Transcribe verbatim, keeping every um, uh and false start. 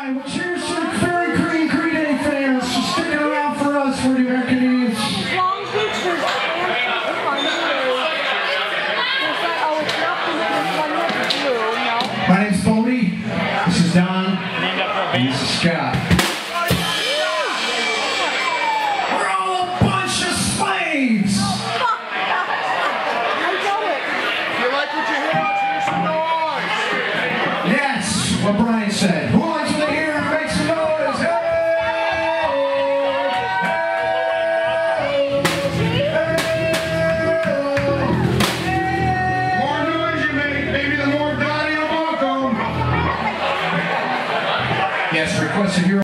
Alright, well cheers to the very green Green Day fans for sticking around for us for the American Idiots. Long Beach, there's It's fun too. There's like, oh, it's not blue, this one that's blue, no? My name's Bode. This is Don. And this is Scott. We're all a bunch of slaves! I know it. You like what you hear? Make some noise! Yes, what Brian said. Who likes what they hear and make some noise? Hey! The more noise you make, maybe the more Donnie will welcome. Yes, requested here.